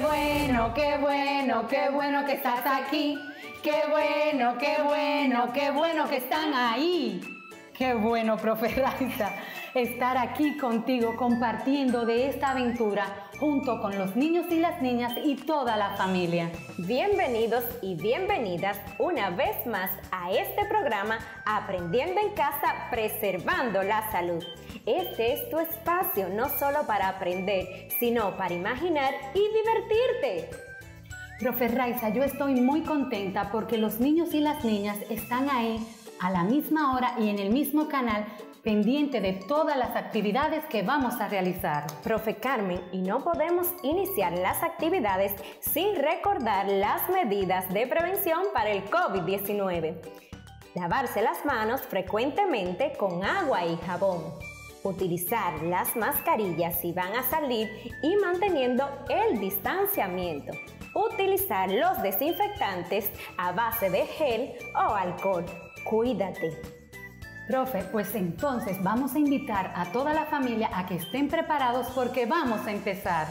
bueno, qué bueno, qué bueno que estás aquí. Qué bueno, qué bueno, qué bueno que están ahí. Qué bueno, profe Raiza, estar aquí contigo compartiendo de esta aventura junto con los niños y las niñas y toda la familia. Bienvenidos y bienvenidas una vez más a este programa Aprendiendo en Casa, Preservando la Salud. Este es tu espacio no solo para aprender, sino para imaginar y divertirte. Profe Raiza, yo estoy muy contenta porque los niños y las niñas están ahí a la misma hora y en el mismo canal, pendiente de todas las actividades que vamos a realizar. Profe Carmen, y no podemos iniciar las actividades sin recordar las medidas de prevención para el COVID-19. Lavarse las manos frecuentemente con agua y jabón. Utilizar las mascarillas si van a salir y manteniendo el distanciamiento. Utilizar los desinfectantes a base de gel o alcohol. Cuídate. Profe, pues entonces vamos a invitar a toda la familia a que estén preparados porque vamos a empezar.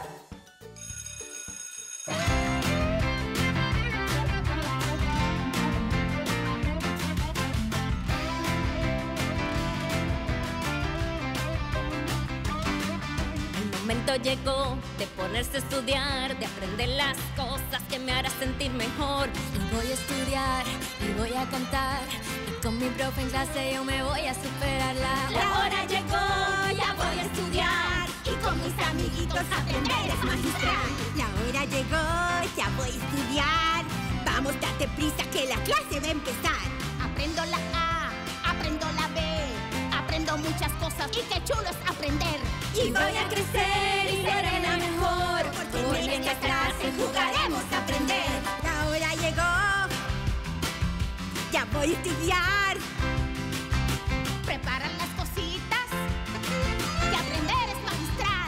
El momento llegó de ponerse a estudiar, de aprender las cosas que me harán sentir mejor. Y voy a estudiar y voy a cantar. Con mi profe en clase yo me voy a superar. La hora llegó, ya voy a estudiar. Y con mis amiguitos aprender es magistral. La hora llegó, ya voy a estudiar. Vamos, date prisa que la clase va a empezar. Aprendo la A, aprendo la B. Aprendo muchas cosas y qué chulo es aprender. Y voy a crecer y seré la mejor. Porque en esta clase jugaremos a aprender. La hora llegó, ya voy a estudiar. Preparan las cositas, que aprender es magistral.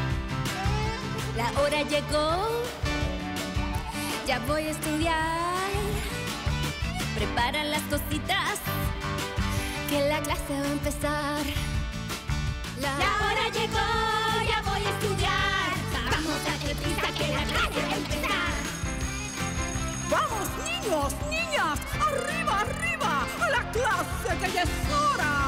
La hora llegó, ya voy a estudiar. Preparan las cositas, que la clase va a empezar. La hora llegó, ya voy a estudiar. Vamos, date prisa que la clase va a empezar. ¡Vamos, niños, niñas! ¡Arriba, arriba! ¡A la clase que ya es hora!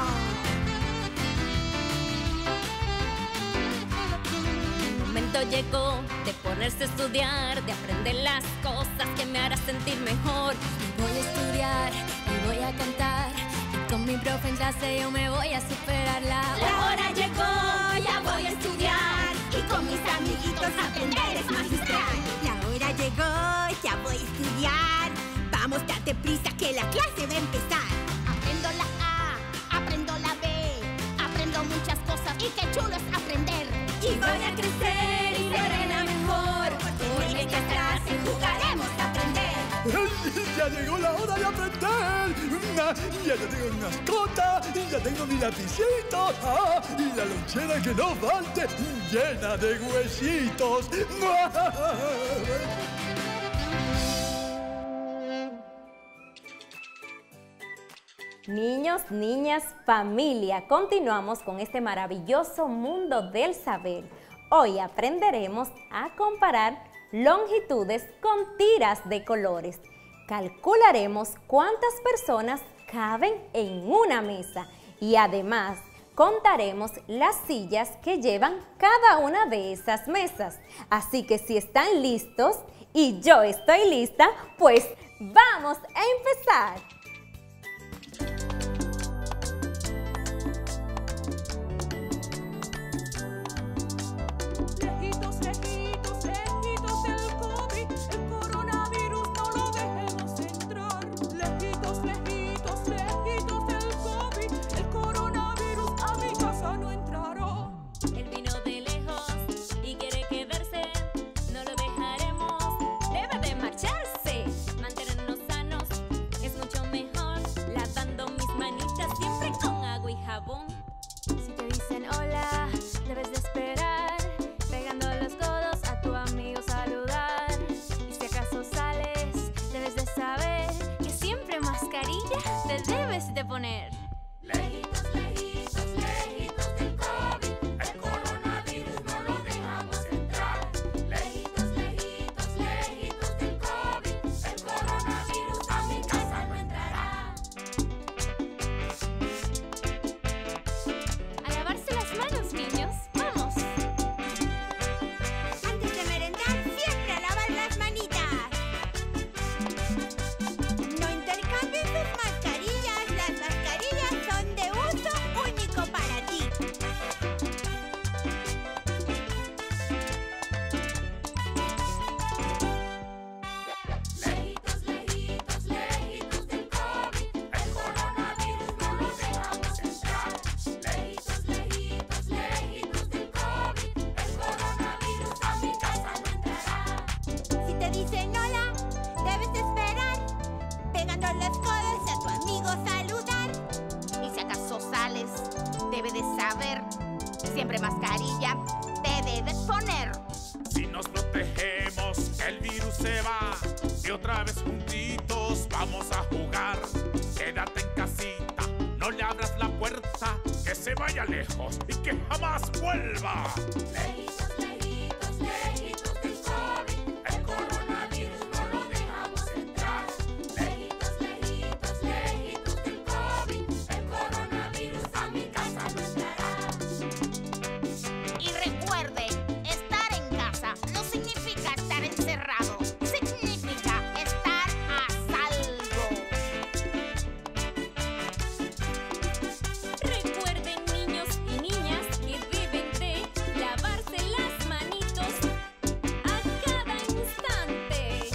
El momento llegó de ponerse a estudiar, de aprender las cosas que me harán sentir mejor. Y voy a estudiar y voy a cantar. Y con mi profe en clase yo me voy a superar. La hora llegó, ya voy a estudiar. Y con mis amiguitos aprender es magistral. La hora llegó, ya voy a estudiar. Vamos, date prisa que la clase va a empezar. Aprendo la A, aprendo la B. Aprendo muchas cosas y qué chulo es aprender. Y voy a crecer y seré la mejor. Porque en esta clase jugaremos a aprender. Ya llegó la hora de aprender. Ya tengo mi mascota, ya tengo mi lapicito. Y la lonchera que no falte, llena de huesitos. Niños, niñas, familia, continuamos con este maravilloso mundo del saber. Hoy aprenderemos a comparar longitudes con tiras de colores. Calcularemos cuántas personas caben en una mesa y además contaremos las sillas que llevan cada una de esas mesas. Así que si están listos y yo estoy lista, pues ¡vamos a empezar! Lejitos, lejitos, lejitos del COVID, el coronavirus no lo dejemos entrar. Lejitos, lejitos, lejitos del COVID, el coronavirus a mi casa no entrará. Él vino de lejos y quiere quedarse, no lo dejaremos, debe de marcharse. Mantenernos sanos es mucho mejor. Cuando los codos a tu amigo saludar. Y si acaso sales, debe de saber. Siempre mascarilla te debes poner. Si nos protegemos, el virus se va. Y otra vez juntitos vamos a jugar. Quédate en casita, no le abras la puerta. Que se vaya lejos y que jamás vuelva. Lejitos, lejitos, lejitos del COVID. El coronavirus no lo dejamos entrar. Lejitos, lejitos, lejitos del COVID. El coronavirus a mi casa no entrará. Y recuerden, estar en casa no significa estar encerrado. Significa estar a salvo. Recuerden, niños y niñas, que deben de lavarse las manitos a cada instante.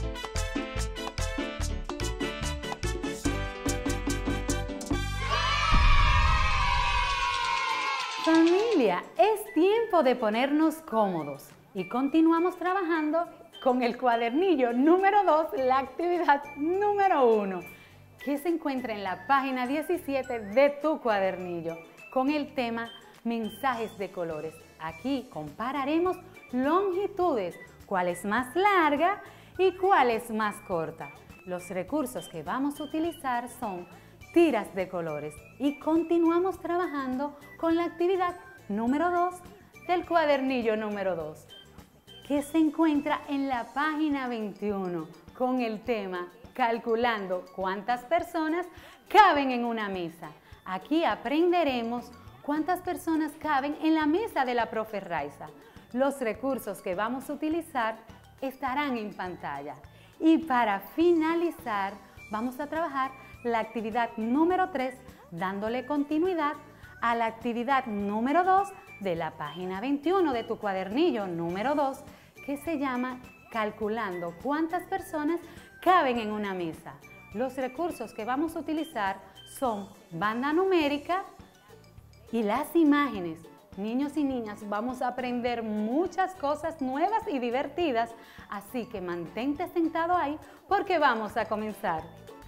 Familia, es tiempo de ponernos cómodos y continuamos trabajando con el cuadernillo número 2, la actividad número 1, que se encuentra en la página 17 de tu cuadernillo, con el tema mensajes de colores. Aquí compararemos longitudes, cuál es más larga y cuál es más corta. Los recursos que vamos a utilizar son tiras de colores y continuamos trabajando con la actividad número 2 del cuadernillo número 2, que se encuentra en la página 21 con el tema calculando cuántas personas caben en una mesa. Aquí aprenderemos cuántas personas caben en la mesa de la profe Raiza. Los recursos que vamos a utilizar estarán en pantalla. Y para finalizar, vamos a trabajar la actividad número 3, dándole continuidad a la actividad número 2 de la página 21 de tu cuadernillo número 2, que se llama calculando cuántas personas caben en una mesa. Los recursos que vamos a utilizar son banda numérica y las imágenes. Niños y niñas, vamos a aprender muchas cosas nuevas y divertidas, así que mantente sentado ahí porque vamos a comenzar.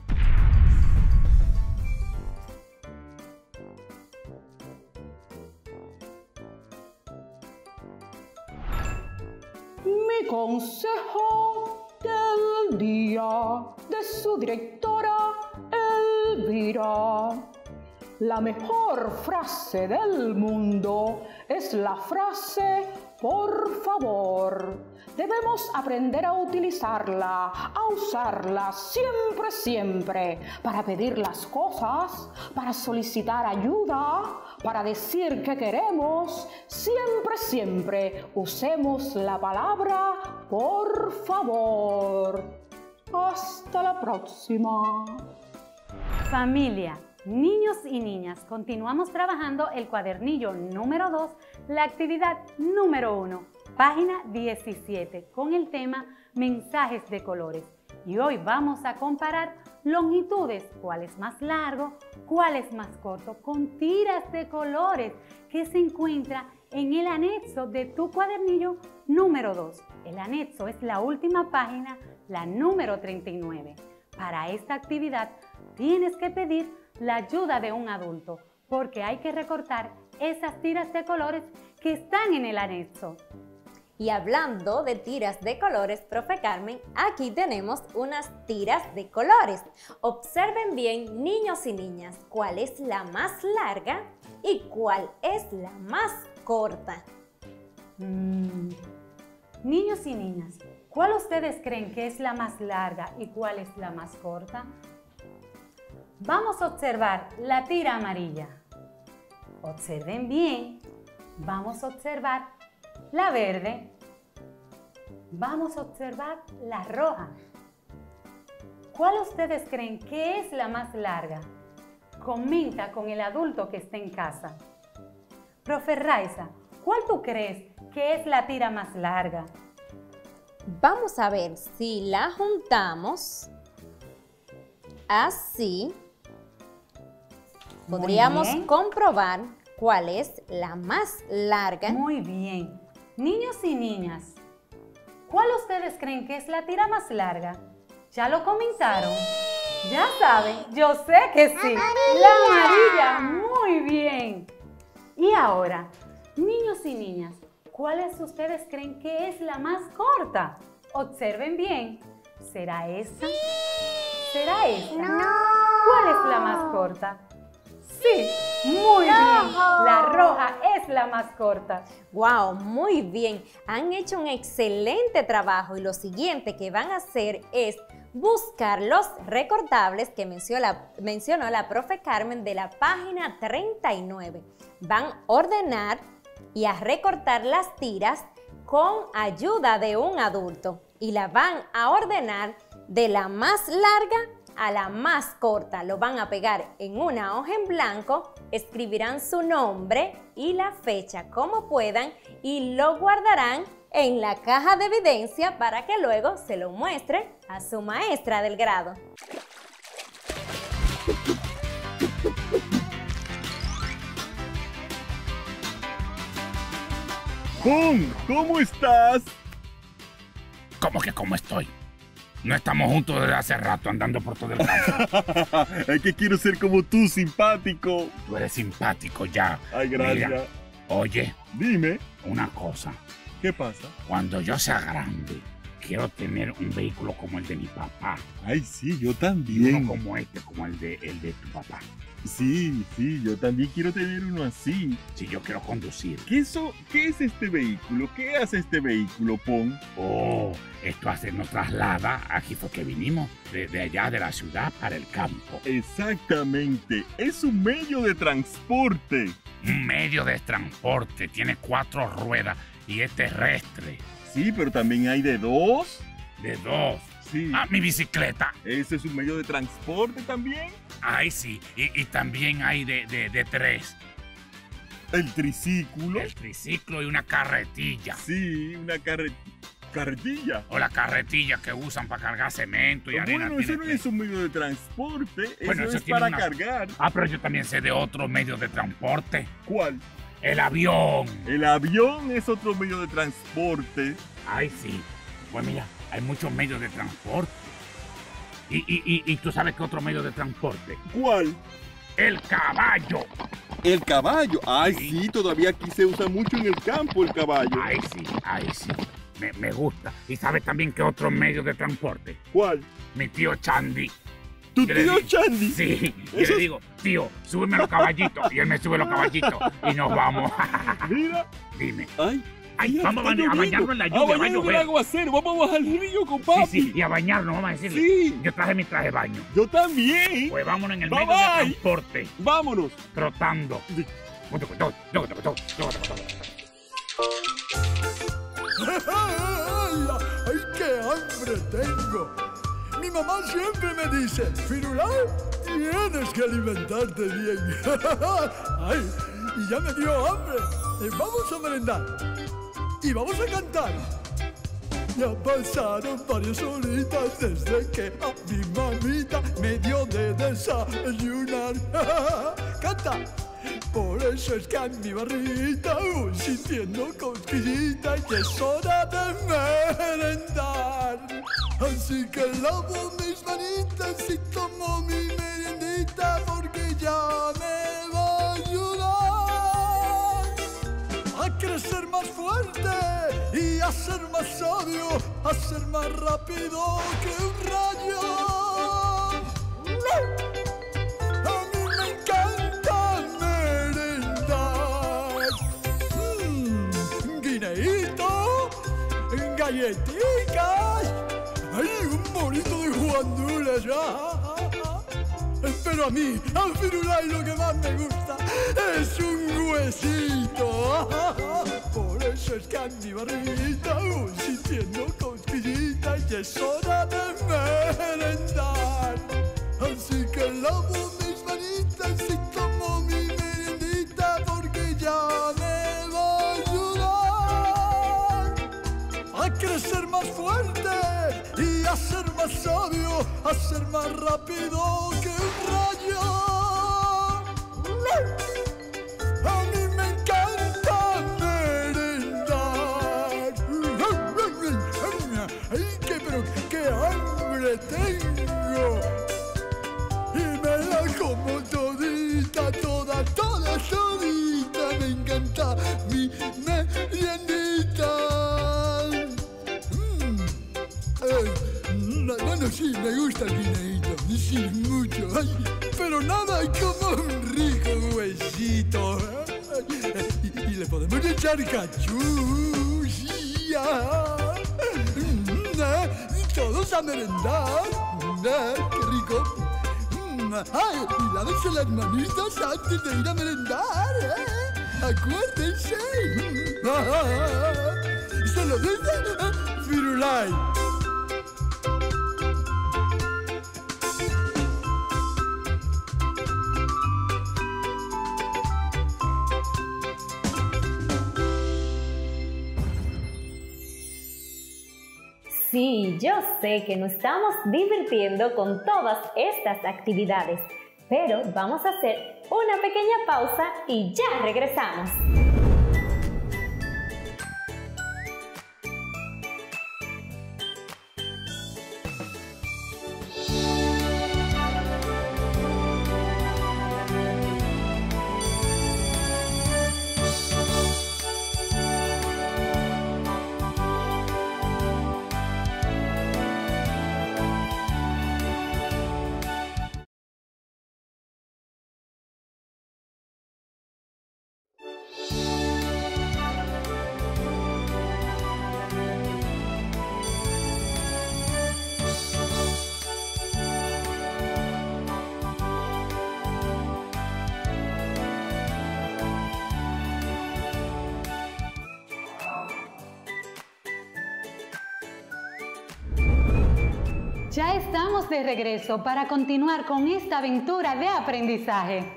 Mi consejo del día de su directora Elvira. La mejor frase del mundo es la frase por favor. Debemos aprender a utilizarla, a usarla siempre, siempre, para pedir las cosas, para solicitar ayuda, para decir que queremos. Siempre, siempre usemos la palabra por favor. Hasta la próxima. Familia, niños y niñas, continuamos trabajando el cuadernillo número 2, la actividad número 1, página 17, con el tema mensajes de colores. Y hoy vamos a comparar longitudes, cuál es más largo, cuál es más corto, con tiras de colores que se encuentra en el anexo de tu cuadernillo número 2. El anexo es la última página, la número 39. Para esta actividad tienes que pedir la ayuda de un adulto porque hay que recortar esas tiras de colores que están en el anexo. Y hablando de tiras de colores, profe Carmen, aquí tenemos unas tiras de colores. Observen bien, niños y niñas, cuál es la más larga y cuál es la más corta. Niños y niñas, ¿cuál ustedes creen que es la más larga y cuál es la más corta? Vamos a observar la tira amarilla. Observen bien. Vamos a observar la verde. Vamos a observar la roja. ¿Cuál ustedes creen que es la más larga? Comenta con el adulto que esté en casa. Profe Raiza, ¿cuál tú crees que es la tira más larga? Vamos a ver si la juntamos así. Podríamos comprobar cuál es la más larga. Muy bien. Niños y niñas, ¿cuál ustedes creen que es la tira más larga? ¿Ya lo comentaron? Ya saben, yo sé que sí. La amarilla, muy bien. Y ahora, niños y niñas, ¿cuáles ustedes creen que es la más corta? Observen bien. ¿Será esta? ¿Será esta? ¿Cuál es la más corta? Sí, muy bien. La roja es la más corta. ¡Wow! Muy bien. Han hecho un excelente trabajo y lo siguiente que van a hacer es buscar los recortables que mencionó la profe Carmen de la página 39. Van a ordenar y a recortar las tiras con ayuda de un adulto y la van a ordenar de la más larga a la más corta. Lo van a pegar en una hoja en blanco, escribirán su nombre y la fecha como puedan y lo guardarán en la caja de evidencia para que luego se lo muestren a su maestra del grado. ¡Pum! ¿Cómo estás? ¿Cómo que cómo estoy? No estamos juntos desde hace rato andando por todo el campo. Es que quiero ser como tú, simpático. Tú eres simpático ya. Ay, gracias. Mira, oye, Dime, una cosa. ¿qué pasa? Cuando yo sea grande, quiero tener un vehículo como el de mi papá. Ay, sí, yo Y también. uno como este, como el de tu papá. Sí, yo también quiero tener uno así. Si yo quiero conducir. ¿Qué es este vehículo? ¿Qué hace este vehículo, Pon? Oh, esto nos traslada. Aquí fue que vinimos, de allá de la ciudad para el campo. Exactamente, es un medio de transporte. Un medio de transporte, tiene 4 ruedas y es terrestre. Sí, pero también hay de 2. De 2. Sí. Ah, mi bicicleta. Ese es un medio de transporte también. Ay, sí. Y también hay de 3. El triciclo. El triciclo y una carretilla. Sí, una carretilla. O la carretilla que usan para cargar cemento y arena. Bueno, eso tiene no es un medio de transporte, Bueno, eso eso es tiene para una- cargar. Ah, pero yo también sé de otro medio de transporte. ¿Cuál? El avión. El avión es otro medio de transporte. Ay, sí. Pues mira, hay muchos medios de transporte. ¿Y tú sabes qué otro medio de transporte? ¿Cuál? El caballo. El caballo. Ay, sí, todavía aquí se usa mucho en el campo el caballo. Ay, sí. Me gusta. ¿Y sabes también qué otro medio de transporte? ¿Cuál? Mi tío Chandy. ¿Tu Yo le tío digo- Chandy? Sí, yo Eso le es- digo, tío, súbeme los caballitos. Y él me sube los caballitos y nos vamos. Mira. Dime. Ay, Ay, vamos a está bañarnos en la lluvia. A bañarnos con el aguacero. Vamos a bajar al río con papi. Sí, y a bañarnos, vamos a decirle. Sí. Yo traje mi traje de baño. Yo también. Pues vámonos en el Bye, medio de bye. transporte, Vámonos. trotando. Sí. ¡Ay, qué hambre tengo! Mi mamá siempre me dice, Firulai, tienes que alimentarte bien. ¡Ay, y ya me dio hambre! Vamos a merendar y vamos a cantar. Ya pasaron varias horitas desde que a mi mamita me dio de desayunar. ¡Canta! Por eso es que a mi barrita voy sintiendo cosquillita y es hora de merendar. Así que lavo mis manitas y tomo mi meriendita porque ya me va a ayudar a crecer más fuerte y a ser más sabio, a ser más rápido que un rayo. A mí me encanta merendar. Guineíto, galletitas, hay un monito de guandules. Pero a mí, al Firulai, lo que más me gusta es un huesito. Por eso es que a mi barriguita voy sintiendo cosquillita y es hora de merendar. Así que lavo mis manitas y tomo mi meriendita porque ya me va a ayudar a crecer más fuerte y a ser más sabio, a ser más rápido que un rayo. A mí me encanta merendar. ¡Ay, pero qué hambre tengo! me gusta el guineíto, sí, mucho. Ay, pero nada como un rico huesito. Y le podemos echar cachú. Sí, todos a merendar. ¡Qué rico! ¡Ay! Y lávense las manitas antes de ir a merendar, ¡Acuérdense! Se lo dice Firulai. Sí, yo sé que nos estamos divirtiendo con todas estas actividades, pero vamos a hacer una pequeña pausa y ya regresamos. Ya estamos de regreso para continuar con esta aventura de aprendizaje.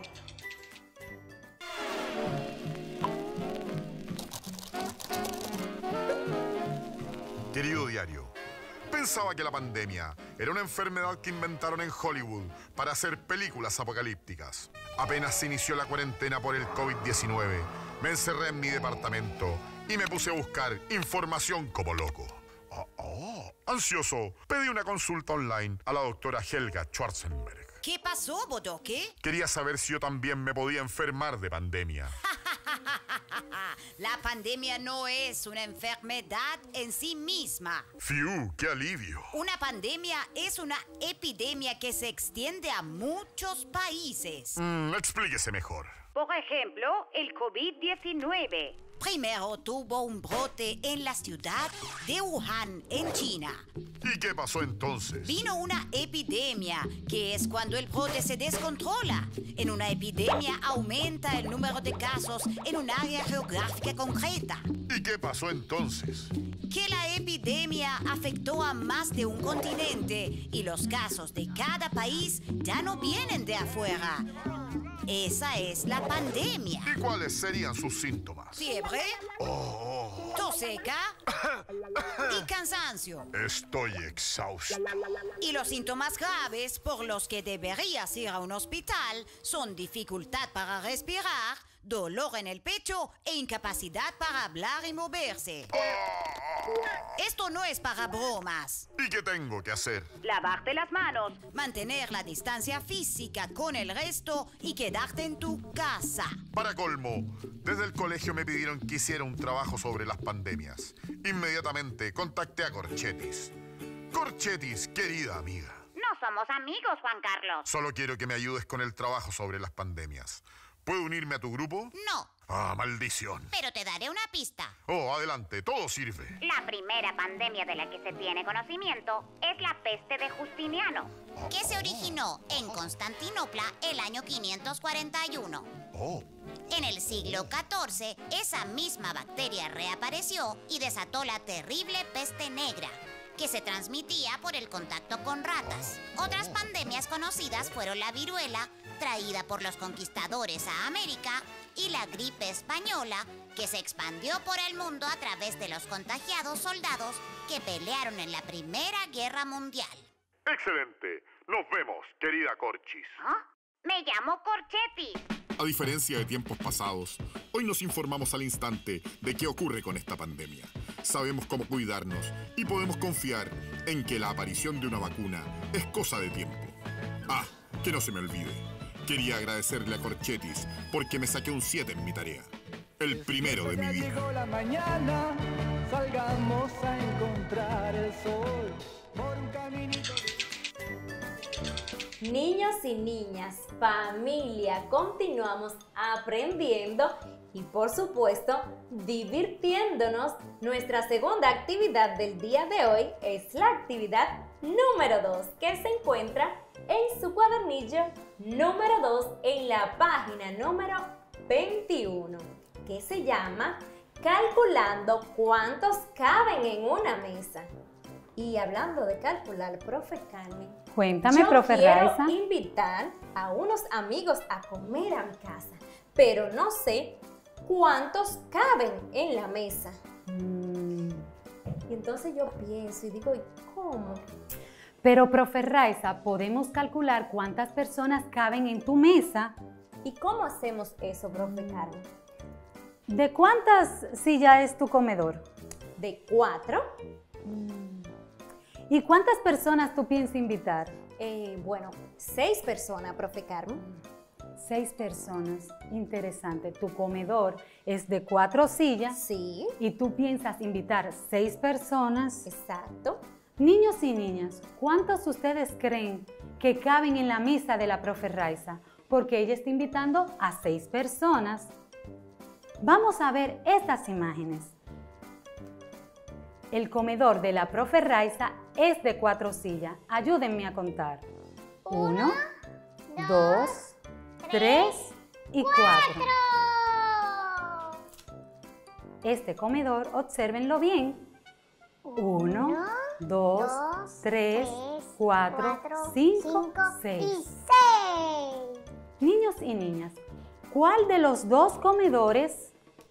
Querido diario, pensaba que la pandemia era una enfermedad que inventaron en Hollywood para hacer películas apocalípticas. Apenas se inició la cuarentena por el COVID-19, me encerré en mi departamento y me puse a buscar información como loco. Ansioso, pedí una consulta online a la doctora Helga Schwarzenberg. ¿Qué pasó, Bodoque? Quería saber si yo también me podía enfermar de pandemia. La pandemia no es una enfermedad en sí misma. ¡Fiu! ¡Qué alivio! Una pandemia es una epidemia que se extiende a muchos países. Explíquese mejor. Por ejemplo, el COVID-19. Primero tuvo un brote en la ciudad de Wuhan, en China. ¿Y qué pasó entonces? Vino una epidemia, que es cuando el brote se descontrola. En una epidemia aumenta el número de casos en un área geográfica concreta. ¿Y qué pasó entonces? Que la epidemia afectó a más de un continente y los casos de cada país ya no vienen de afuera. Esa es la pandemia. ¿Y cuáles serían sus síntomas? Fiebre, tos seca y cansancio. Estoy exhausto. Y los síntomas graves por los que deberías ir a un hospital son dificultad para respirar, dolor en el pecho e incapacidad para hablar y moverse. Esto no es para bromas. ¿Y qué tengo que hacer? Lavarte las manos, mantener la distancia física con el resto y quedarte en tu casa. Para colmo, desde el colegio me pidieron que hiciera un trabajo sobre las pandemias. Inmediatamente contacté a Corchetis. Corchetis, querida amiga. No somos amigos, Juan Carlos. Solo quiero que me ayudes con el trabajo sobre las pandemias. ¿Puedo unirme a tu grupo? No. ¡Ah, maldición! Pero te daré una pista. Oh, adelante, todo sirve. La primera pandemia de la que se tiene conocimiento es la peste de Justiniano, que se originó en Constantinopla el año 541. Oh. En el siglo XIV, esa misma bacteria reapareció y desató la terrible peste negra, que se transmitía por el contacto con ratas. Otras pandemias conocidas fueron la viruela, traída por los conquistadores a América, y la gripe española, que se expandió por el mundo a través de los contagiados soldados que pelearon en la Primera Guerra Mundial. ¡Excelente! Nos vemos, querida Corchis. Me llamo Corchetti. A diferencia de tiempos pasados, hoy nos informamos al instante de qué ocurre con esta pandemia. Sabemos cómo cuidarnos y podemos confiar en que la aparición de una vacuna es cosa de tiempo. Ah, que no se me olvide. Quería agradecerle a Corchetis porque me saqué un 7 en mi tarea. El primero de mi vida. Llegó la mañana, salgamos a encontrar el sol por un caminito. Niños y niñas, familia, continuamos aprendiendo y por supuesto divirtiéndonos. Nuestra segunda actividad del día de hoy es la actividad número 2, que se encuentra en su cuadernillo número 2 en la página número 21, que se llama Calculando cuántos caben en una mesa. Y hablando de calcular, profe Carmen, Cuéntame, profe Raiza. quiero invitar a unos amigos a comer a mi casa, pero no sé cuántos caben en la mesa. Y entonces yo pienso y digo, ¿y cómo? Pero, profe Raiza, podemos calcular cuántas personas caben en tu mesa. ¿Y cómo hacemos eso, profe Carmen? ¿De cuántas sillas es tu comedor? De 4. ¿Y cuántas personas tú piensas invitar? Bueno, 6 personas, profe Carmen. 6 personas. Interesante. Tu comedor es de 4 sillas. Sí. Y tú piensas invitar 6 personas. Exacto. Niños y niñas, ¿cuántos ustedes creen que caben en la mesa de la profe Raiza? Porque ella está invitando a 6 personas. Vamos a ver estas imágenes. El comedor de la profe Raiza es de 4 sillas. Ayúdenme a contar. 1, 2, 3 y 4. Este comedor, obsérvenlo bien. 1, 2, 3, 4, 5, 6. Niños y niñas, ¿cuál de los dos comedores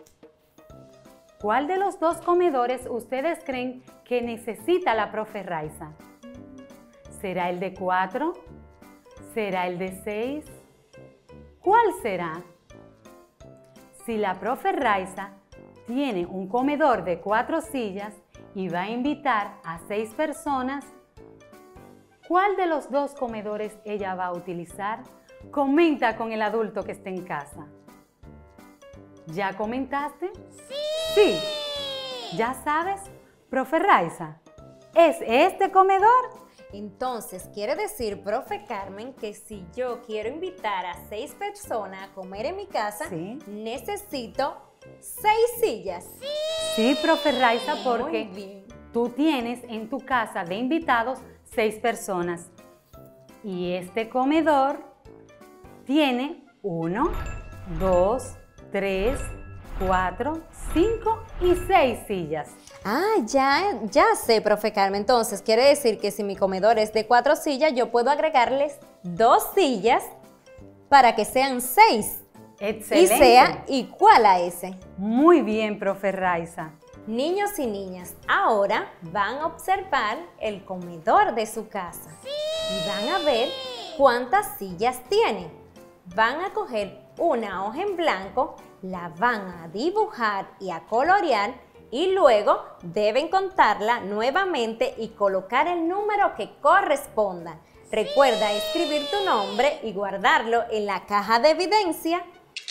ustedes creen que necesita la profe Raiza? ¿Será el de 4? ¿Será el de 6? ¿Cuál será? Si la profe Raiza tiene un comedor de 4 sillas y va a invitar a 6 personas, ¿cuál de los dos comedores ella va a utilizar? Comenta con el adulto que esté en casa. ¿Ya comentaste? Sí. ¿Ya sabes? Profe Raiza, ¿es este comedor? Entonces, quiere decir, profe Carmen, que si yo quiero invitar a 6 personas a comer en mi casa, necesito 6 sillas. Sí, profe Raiza, porque tú tienes en tu casa de invitados 6 personas. Y este comedor tiene 1, 2, 3, 4, 5 y 6 sillas. Ah, ya sé, profe Carmen. Entonces, quiere decir que si mi comedor es de 4 sillas, yo puedo agregarles 2 sillas para que sean 6. Excelente. Y sea igual a ese. Muy bien, profe Raiza. Niños y niñas, ahora van a observar el comedor de su casa. Y van a ver cuántas sillas tiene. Van a coger una hoja en blanco, la van a dibujar y a colorear y luego deben contarla nuevamente y colocar el número que corresponda. Recuerda escribir tu nombre y guardarlo en la caja de evidencia.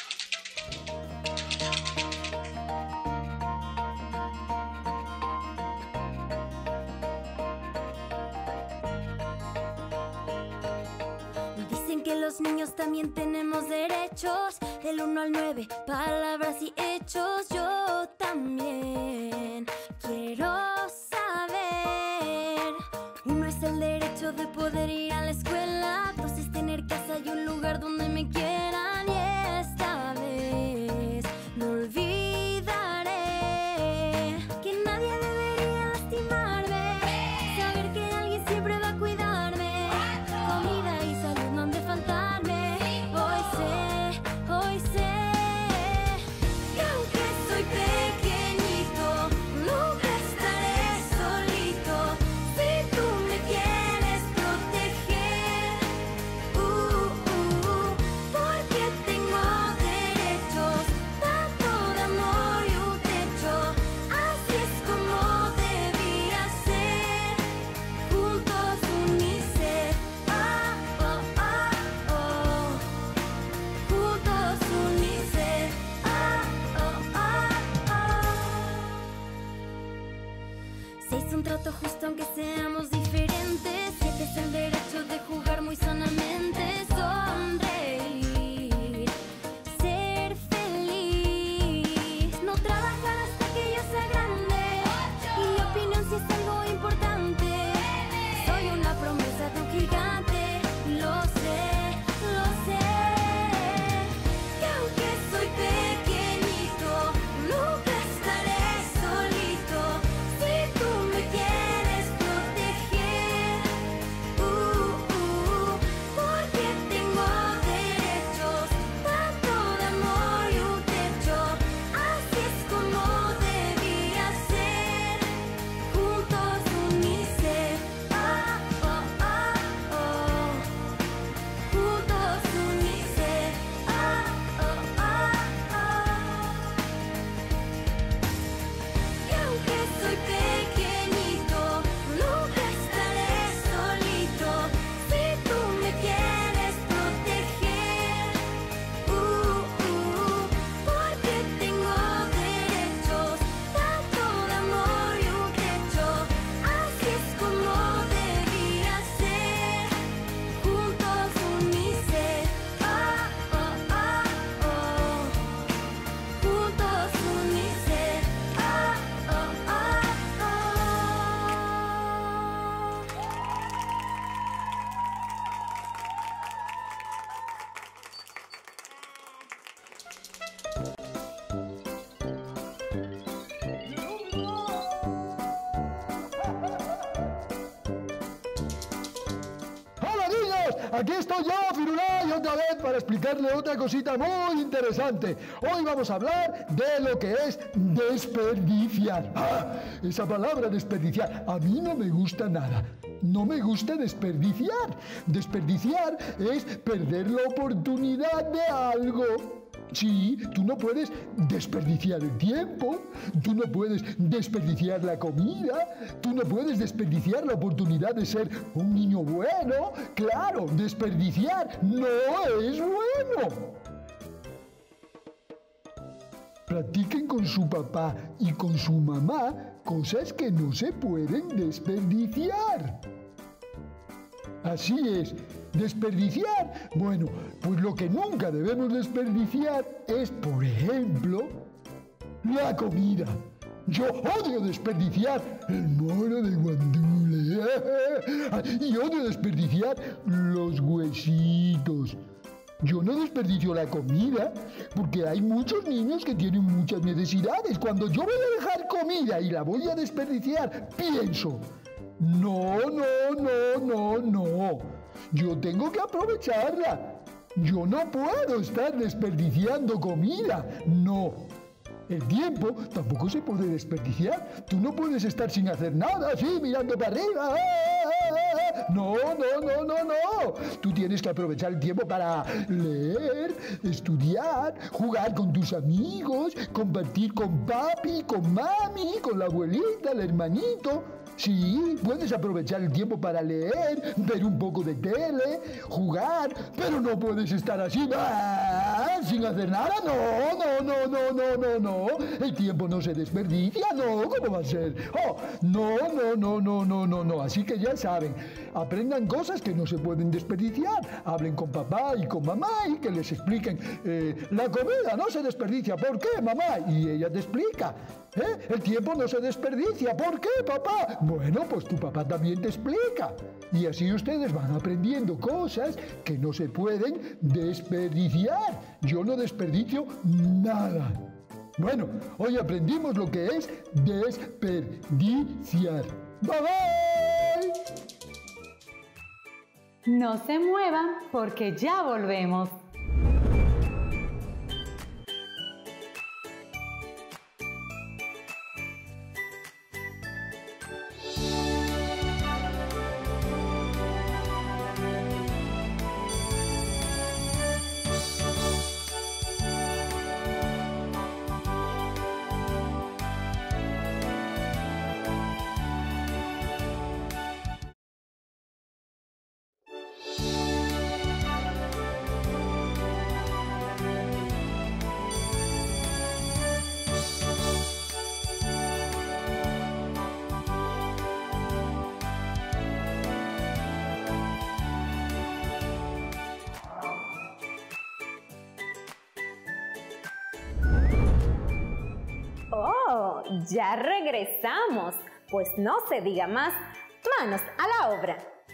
Dicen que los niños también tenemos derechos, del 1 al 9, palabras y hechos. Yo también quiero saber. 1 es el derecho de poder ir a la escuela, 2 es tener casa y un lugar donde me quieran. Y esta vez no olvidaré que nadie debería lastimarme, saber que alguien siempre va a cuidarme, comida y salud no han de faltarme. Hoy sé que aunque soy pequeñito, nunca estaré solito si tú me quieres proteger. Porque tengo derechos, tanto de amor y un techo. Así es como debía ser, juntos UNICEF. Juntos UNICEF. 6 un trato justo aunque seamos diferentes, 7 tienes el derecho de jugar muy sanamente, sonreír, ser feliz, no trabajar hasta que yo sea grande. Y mi opinión si es algo importante. Soy una promesa de un gigante, lo sé, lo sé. Que aunque soy pequeñito, nunca estaré solito. Si tú me quieres proteger, porque tengo derechos, tanto de amor y un techo. Así es como debía ser, juntos UNICEF. Juntos UNICEF. Y aunque soy pequeñito, nunca estaré solito. Si tú me quieres proteger, porque tengo derechos, tanto de amor y un techo. Así es como debía ser, juntos UNICEF. Juntos UNICEF. ¡Hola niños! Aquí estoy yo, Firulai, otra vez para explicarle otra cosita muy interesante. Hoy vamos a hablar de lo que es desperdiciar. ¡Ah! Esa palabra desperdiciar a mí no me gusta nada. No me gusta desperdiciar. Desperdiciar es perder la oportunidad de algo. Sí, tú no puedes desperdiciar el tiempo, tú no puedes desperdiciar la comida, tú no puedes desperdiciar la oportunidad de ser un niño bueno. Claro, desperdiciar no es bueno. Practiquen con su papá y con su mamá cosas que no se pueden desperdiciar. Así es, desperdiciar. Bueno, pues lo que nunca debemos desperdiciar es, por ejemplo, la comida. Yo odio desperdiciar el mono de guandule. Y odio desperdiciar los huesitos. Yo no desperdicio la comida porque hay muchos niños que tienen muchas necesidades. Cuando yo voy a dejar comida y la voy a desperdiciar, pienso, no. Yo tengo que aprovecharla. Yo no puedo estar desperdiciando comida. No. El tiempo tampoco se puede desperdiciar. Tú no puedes estar sin hacer nada, así, mirando para arriba. No. Tú tienes que aprovechar el tiempo para leer, estudiar, jugar con tus amigos, compartir con papi, con mami, con la abuelita, el hermanito. Sí, puedes aprovechar el tiempo para leer, ver un poco de tele, jugar, pero no puedes estar así, sin hacer nada. No. El tiempo no se desperdicia, no. ¿Cómo va a ser? No. Así que ya saben, aprendan cosas que no se pueden desperdiciar. Hablen con papá y con mamá y que les expliquen. La comida no se desperdicia. ¿Por qué, mamá? Y ella te explica. El tiempo no se desperdicia. ¿Por qué, papá? Bueno, pues tu papá también te explica. Y así ustedes van aprendiendo cosas que no se pueden desperdiciar. Yo no desperdicio nada. Bueno, hoy aprendimos lo que es desperdiciar. ¡Bye, bye! No se muevan porque ya volvemos. ya regresamos. Pues no se diga más, manos a la obra.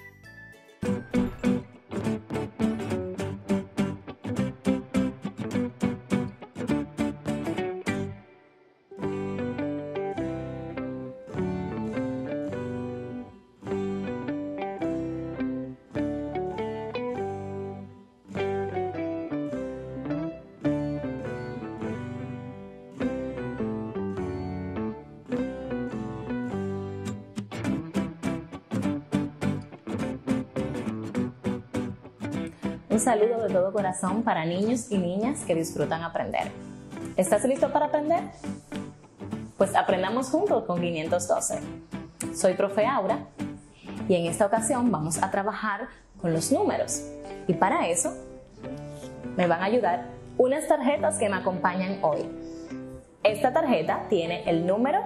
Un saludo de todo corazón para niños y niñas que disfrutan aprender. ¿Estás listo para aprender? Pues aprendamos juntos con 512. Soy profe Aura y en esta ocasión vamos a trabajar con los números. Y para eso me van a ayudar unas tarjetas que me acompañan hoy. Esta tarjeta tiene el número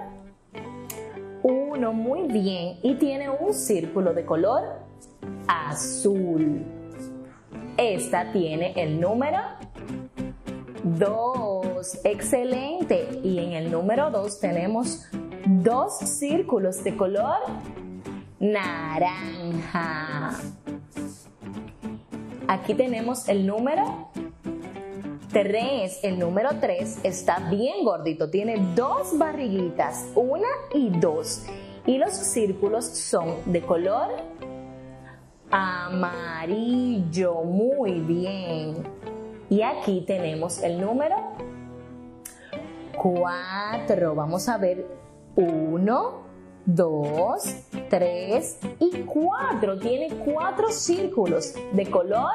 1, muy bien, y tiene un círculo de color azul. Esta tiene el número 2, excelente, y en el número 2 tenemos 2 círculos de color naranja. Aquí tenemos el número 3, el número 3 está bien gordito, tiene 2 barriguitas, 1 y 2, y los círculos son de color amarillo, muy bien. Y aquí tenemos el número 4. Vamos a ver 1, 2, 3 y 4. Tiene 4 círculos de color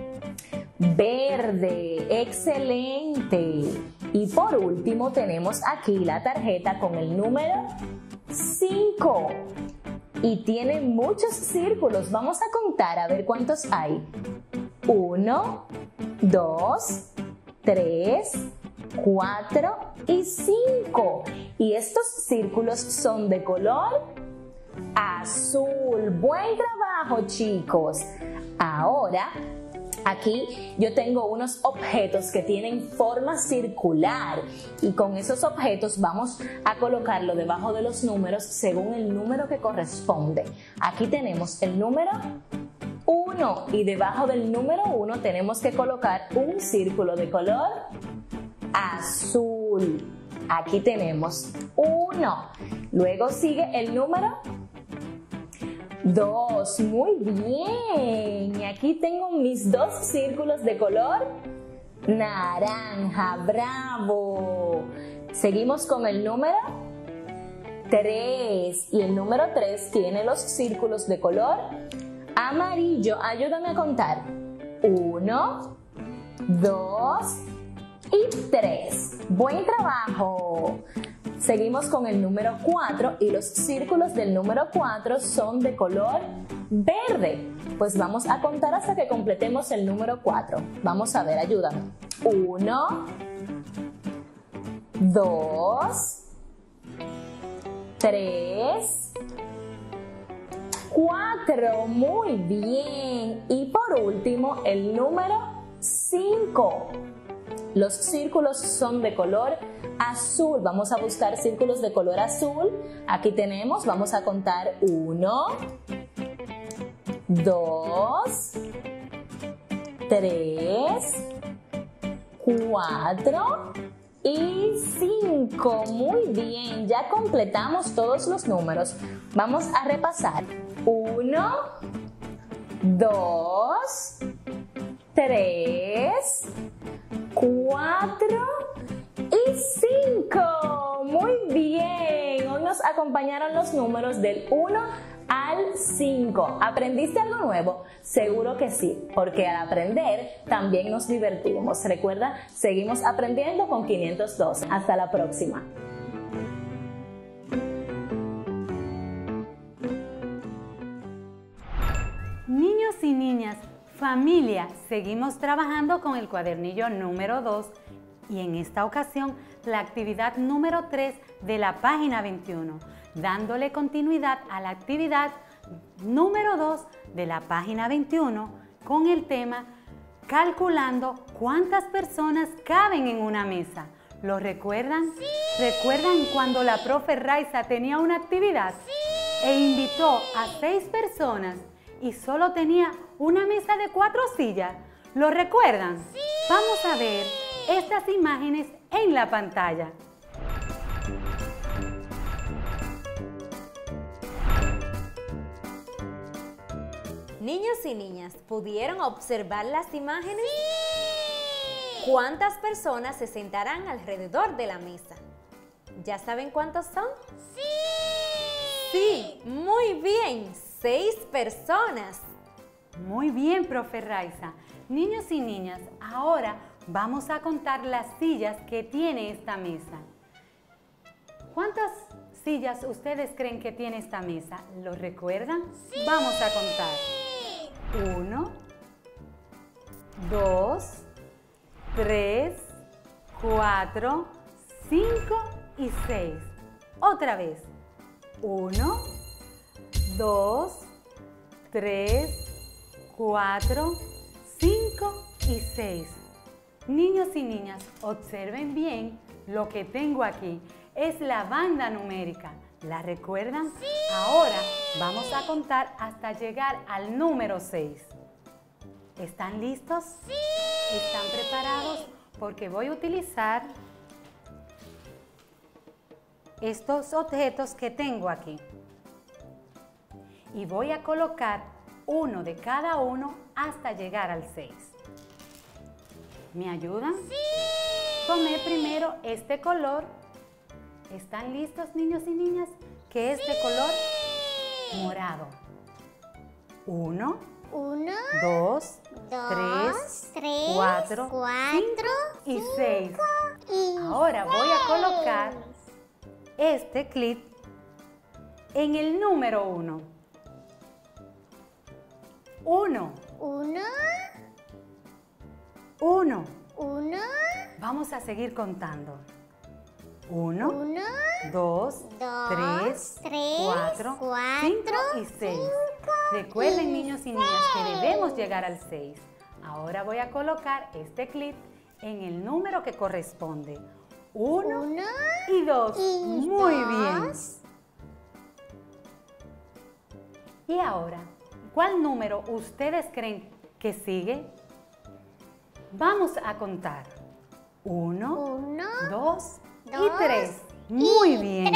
verde. Excelente. Y por último tenemos aquí la tarjeta con el número 5. Y tiene muchos círculos. Vamos a contar a ver cuántos hay. 1, 2, 3, 4 y 5. Y estos círculos son de color azul. Buen trabajo, chicos. Ahora, aquí yo tengo unos objetos que tienen forma circular y con esos objetos vamos a colocarlo debajo de los números según el número que corresponde. Aquí tenemos el número 1 y debajo del número 1 tenemos que colocar un círculo de color azul. Aquí tenemos 1. Luego sigue el número 2, muy bien. Y aquí tengo mis 2 círculos de color naranja, bravo. Seguimos con el número 3 y el número 3 tiene los círculos de color amarillo. Ayúdame a contar. 1, 2 y 3. Buen trabajo. Seguimos con el número 4 y los círculos del número 4 son de color verde. Pues vamos a contar hasta que completemos el número 4. Vamos a ver, ayúdame. 1, 2, 3, 4. Muy bien. Y por último, el número 5. Los círculos son de color azul. Vamos a buscar círculos de color azul. Aquí tenemos, vamos a contar 1, 2, 3, 4 y 5. Muy bien, ya completamos todos los números. Vamos a repasar. 1, 2, 3, 4 y 5. Muy bien. Hoy nos acompañaron los números del 1 al 5. ¿Aprendiste algo nuevo? Seguro que sí, porque al aprender también nos divertimos. Recuerda, seguimos aprendiendo con 512. Hasta la próxima. Niños y niñas, familia, seguimos trabajando con el cuadernillo número 2 y en esta ocasión la actividad número 3 de la página 21, dándole continuidad a la actividad número 2 de la página 21 con el tema calculando cuántas personas caben en una mesa. ¿Lo recuerdan? ¡Sí! ¿Recuerdan cuando la profe Raiza tenía una actividad? ¡Sí! E invitó a 6 personas y solo tenía una mesa de 4 sillas. ¿Lo recuerdan? ¡Sí! Vamos a ver estas imágenes en la pantalla. Niños y niñas, ¿pudieron observar las imágenes? ¡Sí! ¿Cuántas personas se sentarán alrededor de la mesa? ¿Ya saben cuántos son? ¡Sí! Sí, muy bien, 6 personas. Muy bien, profe Raiza. Niños y niñas, ahora vamos a contar las sillas que tiene esta mesa. ¿Cuántas sillas ustedes creen que tiene esta mesa? ¿Lo recuerdan? Sí. Vamos a contar. 1, 2, 3, 4, 5 y 6. Otra vez. 1, 2, 3, 4, 5 y 6. Niños y niñas, observen bien lo que tengo aquí. Es la banda numérica. ¿La recuerdan? ¡Sí! Ahora vamos a contar hasta llegar al número 6. ¿Están listos? ¡Sí! ¿Están preparados? Porque voy a utilizar estos objetos que tengo aquí. Y voy a colocar uno de cada uno hasta llegar al 6. ¿Me ayudan? ¡Sí! Tomé primero este color. ¿Están listos, niños y niñas? ¿Qué es de color? Morado. 1, 2, 3, 4, 5 y 6. Ahora voy a colocar este clip en el número 1. 1. 1. Vamos a seguir contando. 1, 2, 3, 4, 5 y 6. Recuerden, niños y niñas, que debemos llegar al 6. Ahora voy a colocar este clip en el número que corresponde. 1 y 2. Muy bien. Y ahora, ¿cuál número ustedes creen que sigue? Vamos a contar. 1, 2 y 3. Muy bien.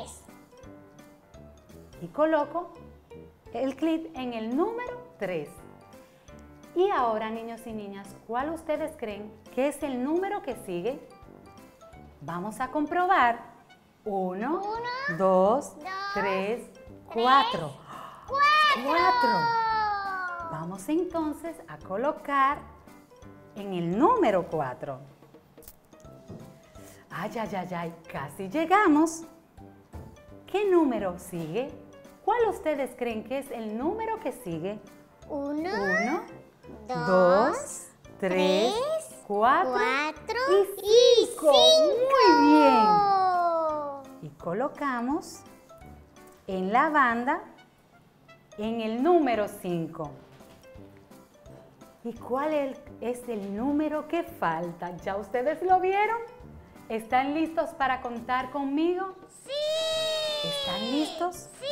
Y coloco el clip en el número 3. Y ahora, niños y niñas, ¿cuál ustedes creen que es el número que sigue? Vamos a comprobar. 1, 2, 3, 4. 4. Vamos entonces a colocar en el número 4. Ay, ay, ay, ay, casi llegamos. ¿Qué número sigue? ¿Cuál ustedes creen que es el número que sigue? 1, 2, 3, 4 y 5. Muy bien. Y colocamos en la banda en el número 5. ¿Y cuál es el número que falta? ¿Ya ustedes lo vieron? ¿Están listos para contar conmigo? ¡Sí! ¿Están listos?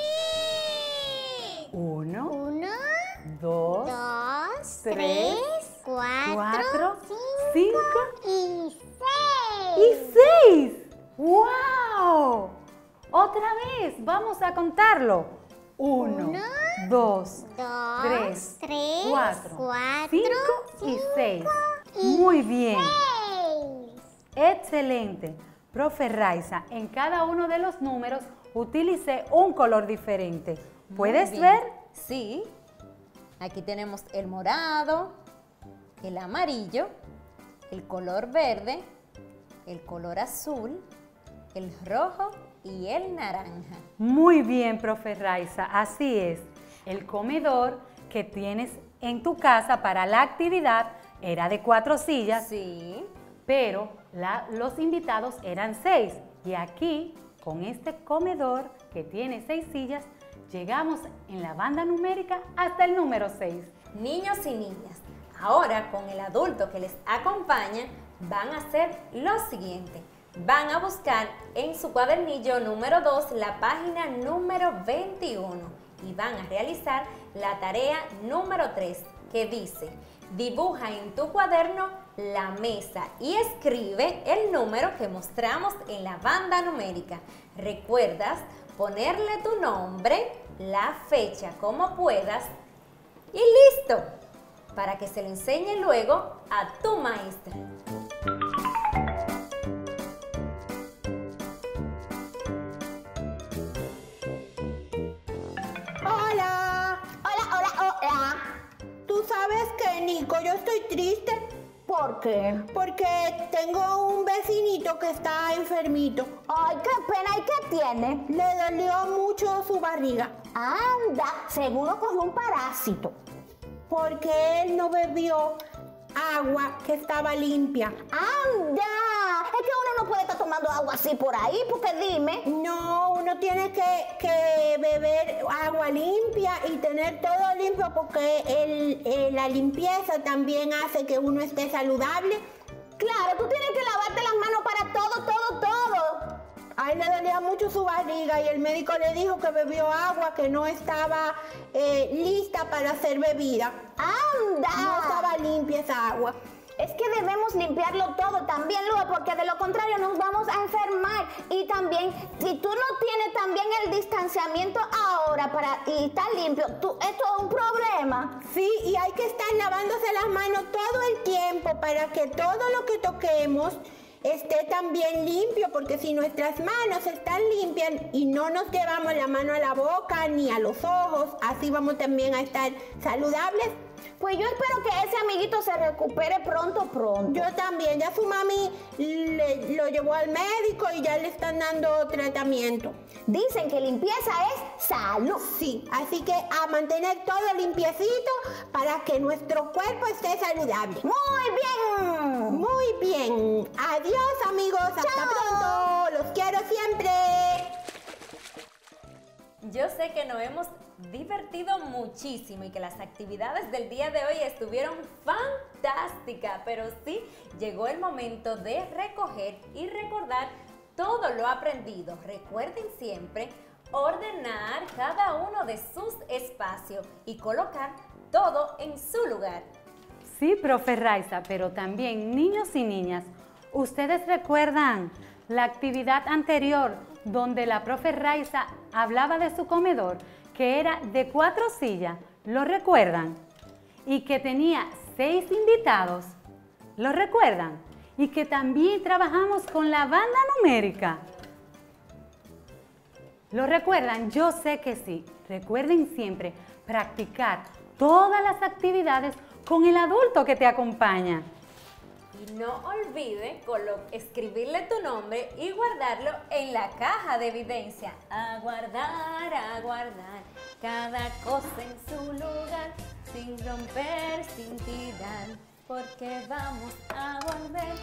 ¡Sí! 1, 2, 3, 4, 5 y 6. ¡Wow! Otra vez, vamos a contarlo. 1, 2, 3, 4, 5 y 6. Muy bien. Excelente. Profe Raiza, en cada uno de los números utilicé un color diferente. ¿Puedes ver? Sí. Aquí tenemos el morado, el amarillo, el color verde, el color azul, el rojo y el naranja. Muy bien, profe Raiza, así es. El comedor que tienes en tu casa para la actividad era de 4 sillas. Sí. Pero los invitados eran 6. Y aquí, con este comedor que tiene 6 sillas, llegamos en la banda numérica hasta el número 6. Niños y niñas, ahora con el adulto que les acompaña, van a hacer lo siguiente. van a buscar en su cuadernillo número 2 la página número 21 y van a realizar la tarea número 3 que dice: dibuja en tu cuaderno la mesa y escribe el número que mostramos en la banda numérica. Recuerdas ponerle tu nombre, la fecha como puedas y listo, para que se lo enseñe luego a tu maestra. Hola. Hola. ¿Tú sabes qué, Nico? Yo estoy triste. ¿Por qué? Porque tengo un vecinito que está enfermito. Ay, qué pena. ¿Y qué tiene? Le dolió mucho su barriga. Anda, seguro cogió un parásito. Porque él no bebió agua que estaba limpia. ¡Anda! Es que uno no puede estar tomando agua así por ahí, porque dime. No, uno tiene que beber agua limpia y tener todo limpio, porque la limpieza también hace que uno esté saludable. Claro, tú tienes que lavarte las manos para todo. A él le dolía mucho su barriga y el médico le dijo que bebió agua que no estaba lista para ser bebida. ¡Anda! No estaba limpia esa agua. Es que debemos limpiarlo todo también, Lua, porque de lo contrario nos vamos a enfermar. Y también, si tú no tienes también el distanciamiento ahora y estar limpio, esto es un problema. Sí, y hay que estar lavándose las manos todo el tiempo para que todo lo que toquemos esté también limpio, porque si nuestras manos están limpias y no nos llevamos la mano a la boca ni a los ojos, así vamos también a estar saludables. Pues yo espero que ese amiguito se recupere pronto. Yo también, ya su mami lo llevó al médico y ya le están dando tratamiento. Dicen que limpieza es salud. Sí, así que a mantener todo limpiecito para que nuestro cuerpo esté saludable. Muy bien. Muy bien. Adiós, amigos. Hasta pronto. Los quiero siempre. Yo sé que nos hemos divertido muchísimo y que las actividades del día de hoy estuvieron fantásticas, pero sí llegó el momento de recoger y recordar todo lo aprendido. Recuerden siempre ordenar cada uno de sus espacios y colocar todo en su lugar. Sí, profe Raiza, pero también niños y niñas, ¿ustedes recuerdan la actividad anterior donde la profe Raiza hablaba de su comedor, que era de 4 sillas? ¿Lo recuerdan? Y que tenía 6 invitados. ¿Lo recuerdan? Y que también trabajamos con la banda numérica. ¿Lo recuerdan? Yo sé que sí. Recuerden siempre practicar todas las actividades con el adulto que te acompaña. Y no olvide escribirle tu nombre y guardarlo en la caja de evidencia. A guardar, cada cosa en su lugar, sin romper, sin tirar, porque vamos a volver.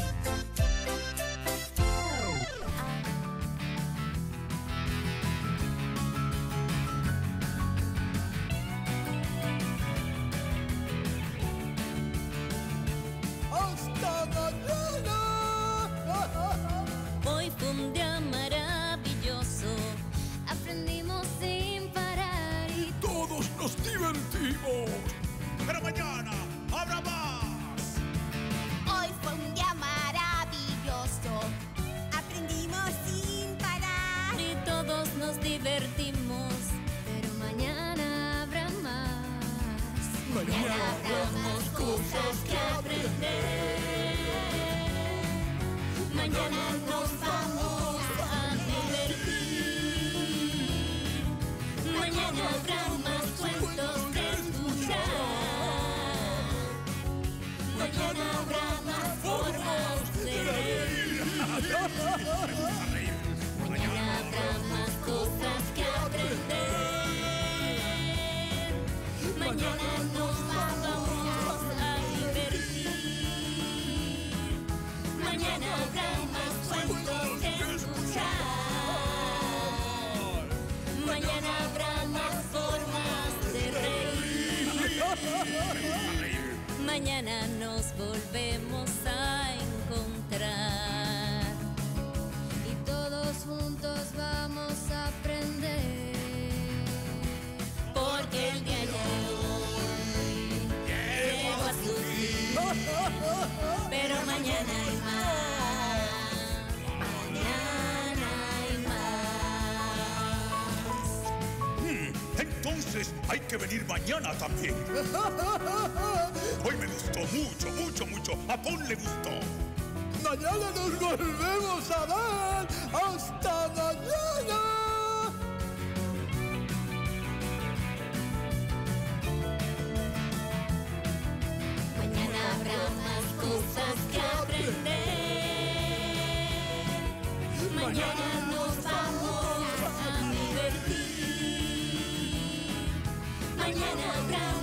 ¡Hasta mañana! Hoy fue un día maravilloso, aprendimos sin parar y Todos nos divertimos. Pero mañana habrá más. Hoy fue un día maravilloso. Aprendimos sin parar. y todos nos divertimos, pero mañana habrá más. Mañana habrá más cosas que aprender. Mañana nos vamos a divertir. Mañana habrá más cuentos que escuchar. Mañana habrá más formas de reír. Mañana habrá más cosas que aprender. Mañana nos vamos a divertir. Mañana habrá más cuentos que escuchar. Mañana habrá más formas de reír. Mañana nos volvemos a encontrar. Entonces hay que venir mañana también. Hoy me gustó mucho, mucho, mucho. A Paul le gustó. Mañana nos volvemos a ver. ¡Hasta mañana! Mañana habrá más cosas que aprender. Mañana nos vamos a divertir. Mañana habrá